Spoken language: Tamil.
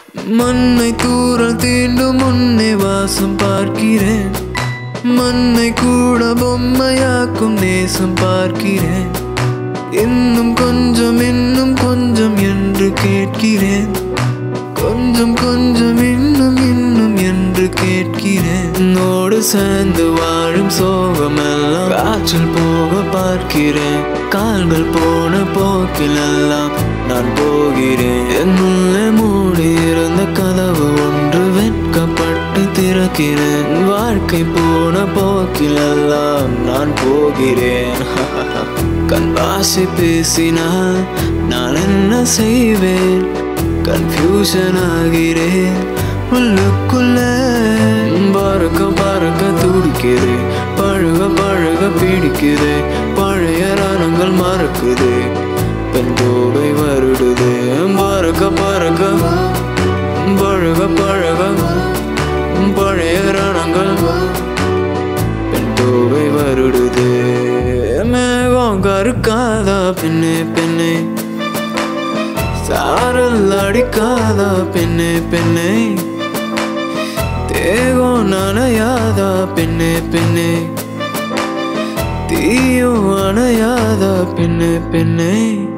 மண்ணை தூரல் தீண்டும் முன்னே வாசம் பார்க்கிறேன். மண்ணை கூட பொம்மையாக்கும் நேசம் பார்க்கிறேன். இன்னும் கொஞ்சம் என்று கேட்கிறேன். கொஞ்சம் கொஞ்சம் இன்னும் என்று கேட்கிறேன். என்னோடு சேர்ந்து வாழும் சோகமெல்லாம் காற்றில் போக பார்க்கிறேன். கால்கள் போன போக்கிலெல்லாம் நான் போகிறேன். என்னுள்ளே மூடி இருந்த கதவு ஒன்று வெட்கப்பட்டு திறக்கிறேன். வாழ்க்கை போன போக்கிலெல்லாம் நான் போகிறேன். கண் பாசி பேசினால் நான் என்ன செய்வேன்? கன்ஃபியூஷன் ஆகிறேன். உள்ளுக்குள்ளே பறக்க பறக்க துடிக்கிறேன். பழக பழக பிடிக்கிறேன். பழைய ரணங்கள் மறக்குது. பெண் தோகை வருடுது. பறக்க பறக்க பழக பழக பழைய ரணங்கள் பெண் தோகை வருடுது. மேகம் கருக்காதா பெண்ணே பெண்ணே? சாரல் அடிக்காதா பெண்ணே பெண்ணே? தேகம் நனையாதா பெண்ணே பெண்ணே? தீயும் அணையாதா பெண்ணே பெண்ணே?